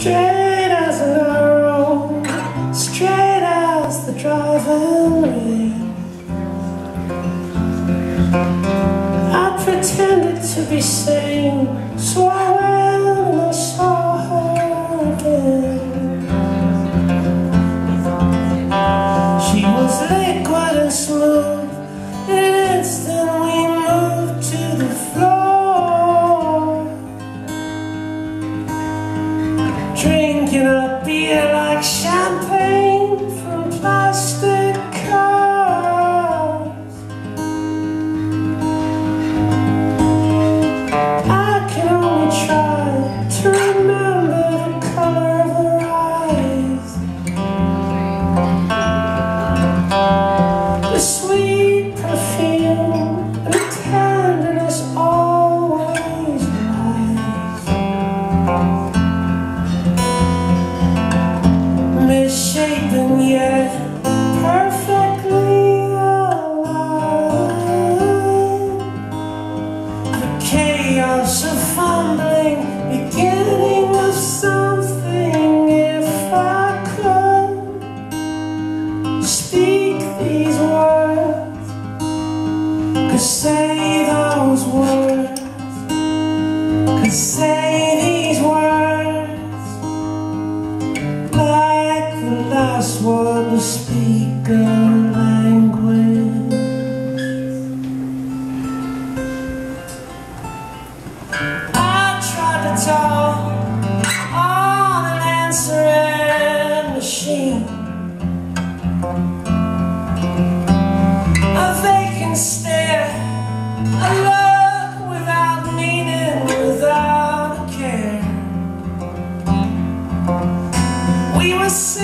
Straight as an arrow, straight as the driving rain. I pretended to be sane, so I went and I saw her again. She was liquid and smooth. In an instant we moved to the floor, drinking a beer like champagne from plastic cups. I can only try to remember the color of her eyes, the sweet perfume and the tenderness always lies. Misshapen yet perfectly alive. The chaos of fumbling, beginning of something. If I could speak these words, could say those words, could say these words, like the last one to speak a language. I tried to talk on an answering machine, a vacant stare, a look without meaning, without a care. We were